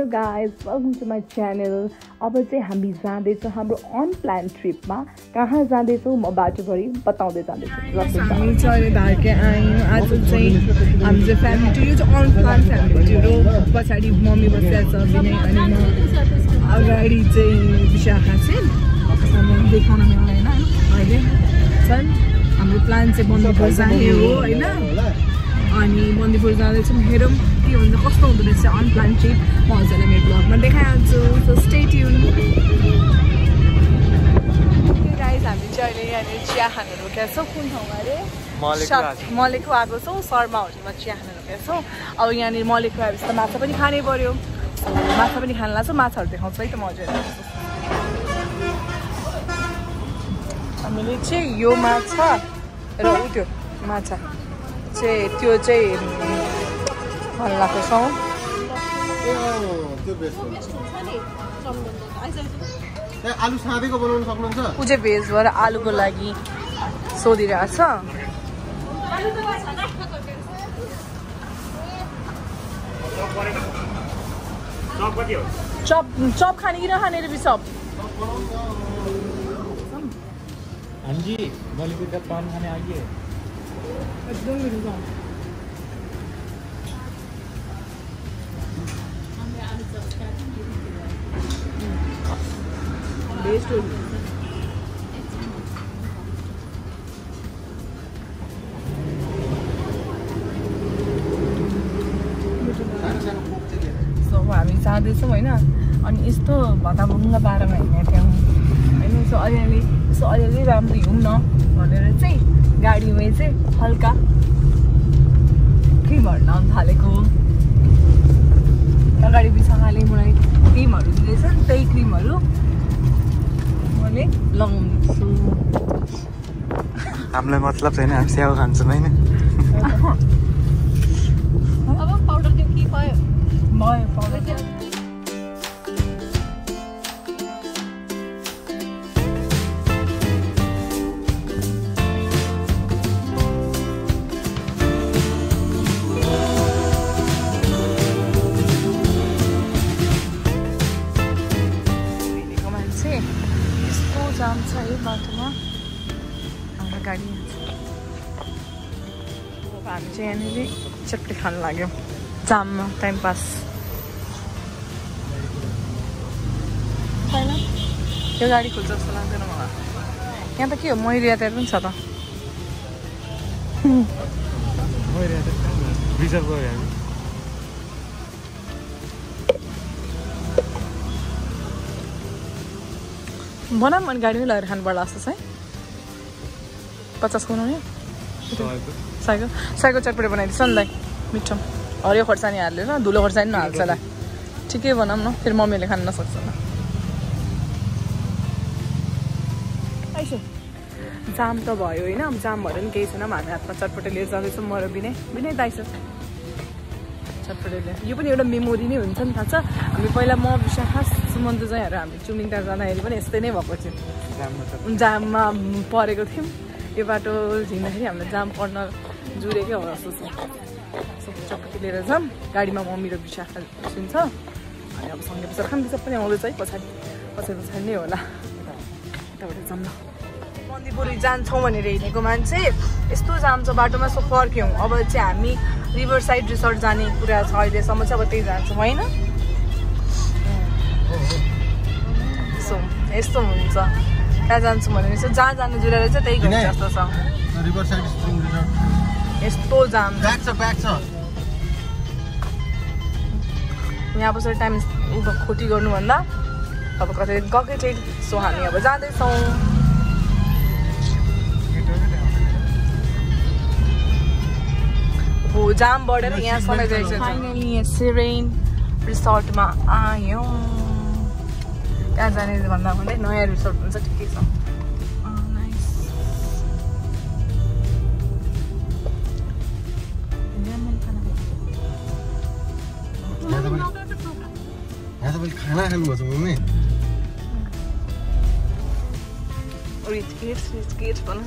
Hello guys, welcome to my channel. अब चाहिँ हामी जाँदैछौँ हाम्रो अनप्लान ट्रिपमा. कहाँ जाँदैछौँ म बाटोभरि बताउँदै जाँदैछु. हामी चाहिँ धारके आयौँ. आज चाहिँ हामी चाहिँ फ्यामिली टुर, यो चाहिँ अनप्लान फ्यामिली टुर हो. पछाडि मम्मी बसिरहेको छ विनय अनि म. अगाडि चाहिँ विशाखा चाहिँ देखाउन मिल्दैन अहिले छन्. हाम्रो प्लान चाहिँ बन्दीपुर जाने हो होइन. अनि बन्दीपुर जाँदैछौँ. हेरौँ के हुन्छ कस्तो हुँदो रहेछ अनप्लान ट्रिप. म हजुरलाई मेरो ब्लगमा देखाइहाल्छु. So stay tune. गाइस हामी चाहिँ अहिले यहाँनिर चिया खानु रोकेका छौँ. कुन ठाउँमा अरे मलेको आएको छौँ. शर्मा होटलमा चिया खानु रोकेका छौँ. अब यहाँनिर मलेको आएपछि त माछा पनि खानै पर्यो. माछा पनि खान लाग्छ. माछाहरू देखाउँछु है त म हजुरलाई. हामीले चाहिँ यो माछा र उ त्यो माछा चाहिँ त्यो चाहिँ हल्लाको छौँ. आलु साँधेको बनाउन सक्नुहुन्छ? ऊ चाहिँ भेज भएर आलुको लागि सोधिरहेछ. चप खाने कि नखाने रे बिचप? हाँ जी, बॉलीवुड का पान खाने आइए. एकदम मिलेगा. बेस्ट हो. सो हामी जाँदैछौँ होइन. अनि यस्तो भताभुङ्ग बाह्रमा हिँडेको थियौँ होइन. सो अलिअलि राम्रो हिउँ न भनेर चाहिँ गाडीमै चाहिँ हल्का क्रिमहरू लाउनु थालेको. अगाडि बिसाले मलाई क्रिमहरू दिँदैछ. त्यही क्रिमहरू मैले लगाउँदैछु. हामीलाई मतलब छैन, हामी स्याउ खान्छौँ होइन. अब पाउडर त्यो के भयो पाउडर त्यो. जाम छ है बाटोमा. हाम्रो गाडी अब हामी चाहिँ यहाँनिर चटपटी खानु लाग्यौँ जाममा. टाइम पास छैन. यो गाडी खोल्छ जस्तो लाग्दैन मलाई. यहाँ त के हो मैरी यातायात पनि छ त. रिजर्भ गयो हामी. बनाऊँ अनि गाडीमै लगेर खानु पर्ला जस्तो चाहिँ. 50 बनाउने साइको चटपटी बनाइदिन्छ नि दाइ. मिठो हरियो खोर्सानी हालेर धुलो खोर्सानी नहाल्छ होला. ठिकै बनाऊँ न, फेरि मम्मीले खानु नसक्छ होला. जाम त भयो होइन. अब जाम भएर पनि केही छैन. हामी हातमा चटपटी लिएर जाँदैछौँ म र विनय दाइ छ चटपटीले. यो पनि एउटा मेमोरी नै हुन्छ नि थाहा छ. हामी पहिला म विशाखा सुमन्त जाँहरू हामी चुमिङटार जाँदाखेरि पनि यस्तै नै भएको थियो. जाममा परेको थियौँ. यो बाटो हिँड्दाखेरि हामीलाई जाम पर्न जुरेकै हो जस्तो छ. चटपटी लिएर जाऊँ. गाडीमा मम्मी र विशाखा सुन्छ. अनि अब सँगै पछाडि खान्छ पनि आउँदैछ है. पछाडि नै होला. यताबाट जाऊँ न. बन्दीपुर जान्छौँ भनेर हिँडेको मान्छे यस्तो जाम छ बाटोमा. सो फर्क्यौँ. अब चाहिँ हामी रिभर साइड रिसोर्ट जाने कुरा छ अहिलेसम्म चाहिँ. अब त्यही जान्छौँ होइन. सो यस्तो हुन्छ. कहाँ जान्छौँ भने जहाँ जानु जुरेर चाहिँ त्यही हुन्छ जस्तो छ. रिभर साइड रिसोर्ट यस्तो जाम ब्याक छ. यहाँ पछाडि टाइम खोटी गर्नुभन्दा अब कतै गएकै थिएँ. सो हामी अब जाँदैछौँ. हो जाम बढेर यहाँ समय गएको छ. फाइनली यहाँ सेरेन रिसोर्टमा आयौँ. कहाँ जाने भन्दा भन्दै नयाँ रिसोर्ट हुन्छ. ठिकै छ. खाना खानुभएको छ मम्मी. रिच बनाउँ.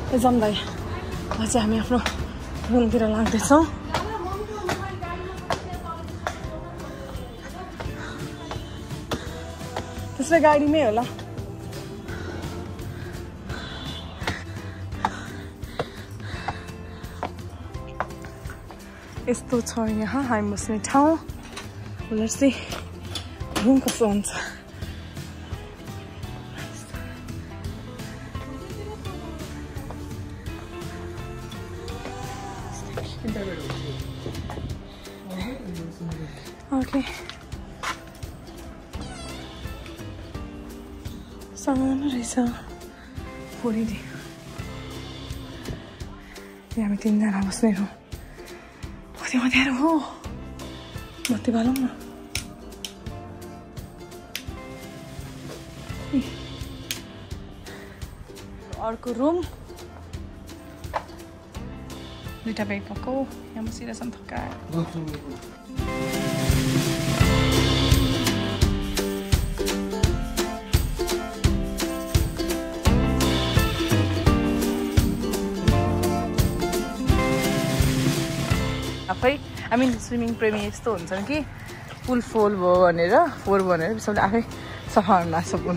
जमलाई चाहिँ हामी आफ्नो रुमतिर लाग्दैछौँ त्यसै गाडीमै होला यस्तो छ यहाँ हामी बस्ने ठाउँ उनीहरू चाहिँ रुम कस्तो हुन्छ ओके सामान रहेछ फोरिदियो हामी 3 जना बस्ने रुम कति मध्यारो हो बत्ती बालौँ न अर्को रुम 2टा बेड भएको यहाँ बसिरहेछ नि थकाएर आफै हामी स्विमिङ प्रेमी यस्तो हुन्छ कि पुल फोर भयो भनेर सबले आफै सफा गर्न लाग्छ पुल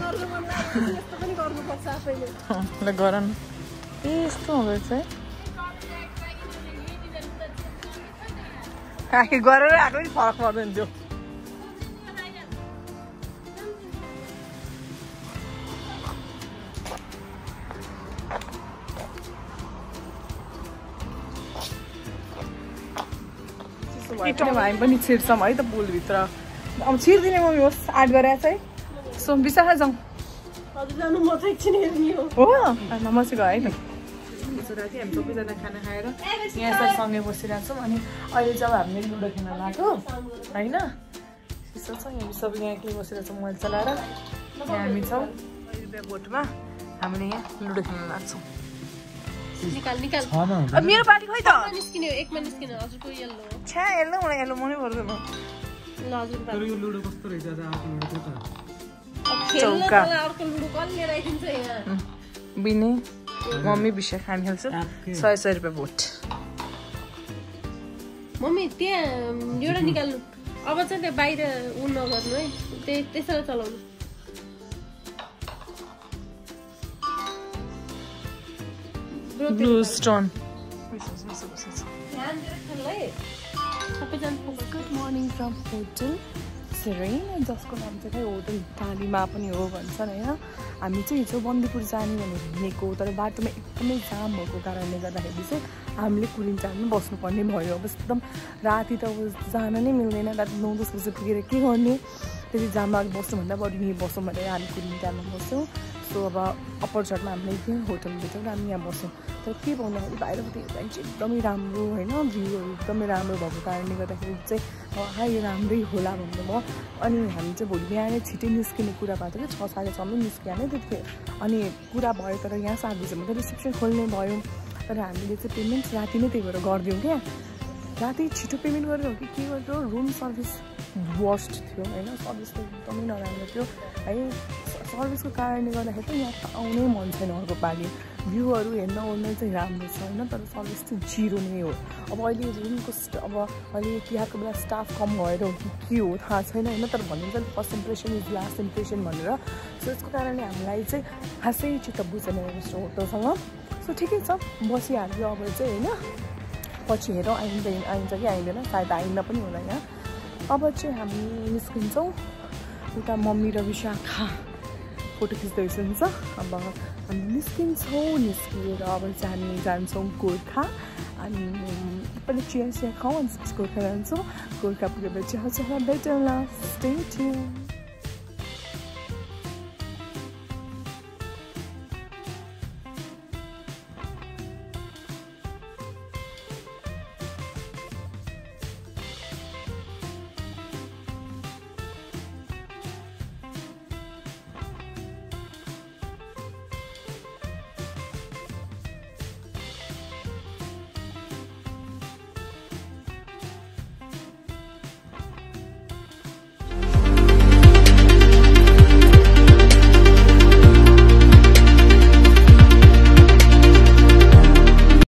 ल गर न यस्तो हुँदो रहेछ है आखिर गरेर आएको पनि फरक पर्दैन थियो हामी पनि छिर्छौँ है त पुलभित्र अब छिर्दिने मम्मी होस् आँट गरेर चाहिँ सो बिसाखा जाउँ हो म चाहिँ गएँ है त राति हामी सबैजना खाना खाएर यहाँ यसरी सँगै बसिरहेको छौँ अनि अहिले जब हामीले लुडो खेल्न लाग्यो होइन चिसो छ यहाँ सबै यहाँ के बसिरहेको छौँ मोबाइल चलाएर यहाँ हामी छौँ रुपियाँ बोटमा हामीले यहाँ लुडो खेल्न लाग्छौँ मेरो पार्टी खोइ त छ्या हेर्नु मलाई हेर्नु मनै पर्दैन बिने मम्मी विषय खान खेल्छ 100 रुपियाँ बोट मम्मी त्यहाँ एउटा निकाल्नु अब चाहिँ त्यो बाहिर उ नगर्नु है त्यसरी चलाउनु blue stone good morning from hotel Serene जसको नाम चाहिँ होटल इटालीमा पनि हो भन्छन् होइन हामी चाहिँ हिजो बन्दीपुर जाने भनेर हिँडेको तर बाटोमा एकदमै जाम भएको कारणले गर्दाखेरि चाहिँ हामीले कुरिन्टानमा बस्नुपर्ने भयो अब एकदम राति त अब जान नै मिल्दैन राति 9-10 बजी पुगेर के गर्ने त्यति जाममा बस्नुभन्दा बढी यहीँ बसौँ भनेर हामी कुरिन्टानमा बस्यौँ सो अब अप्पर चटमा हामीले त्यही होटलभित्र हामी यहाँ बस्यौँ तर के भन्दाखेरि बाहिरबाट हेर्दा चाहिँ एकदमै राम्रो होइन भ्यूहरू एकदमै राम्रो भएको कारणले गर्दाखेरि चाहिँ यो राम्रै होला भन्नुभयो अनि हामी चाहिँ भोलि बिहानै छिटै निस्किने कुरा भएको थियो 6-6:30 निस्किहाल्यो त्यतिखेर अनि कुरा भयो तर यहाँ 7 बजी मात्रै रिसेप्सन खोल्ने भयो तर हामीले चाहिँ पेमेन्ट राति नै त्यही भएर गरिदिउँ क्या राति छिटो पेमेन्ट गरेर हो कि के गर्यो रुम सर्भिस वर्स्ट थियो होइन सर्भिस त एकदमै नराम्रो थियो है सर्भिसको कारणले गर्दाखेरि चाहिँ यहाँ आउनै मन छैन अर्को पालि भ्यूहरू हेर्न ओर्न चाहिँ राम्रो छ होइन तर सर्भिस चाहिँ 0 नै हो अब अहिले रुमको अब अहिले तिहारको बेला स्टाफ कम भएर हो कि के हो थाहा छैन होइन तर भनिन्छ first impression is last impression भनेर सो यसको कारणले हामीलाई चाहिँ खासै चित्त बुझेन यस्तो होटलसँग सो ठिकै छ बसिहाल्यो अब चाहिँ होइन पछि हेरौँ आइन्छ कि आइँदैन सायद आइन्न पनि होला यहाँ अब चाहिँ हामी निस्किन्छौँ उता मम्मी र विशाखा फोटो खिच्दैछ हुन्छ अब हामी निस्किएर अब चाहिँ हामी जान्छौँ गोर्खा अनि पहिला चिया खाउँ अनि गोर्खा जान्छौँ गोर्खा पुगेपछि हजुर भेटौँला स्टे ट्युन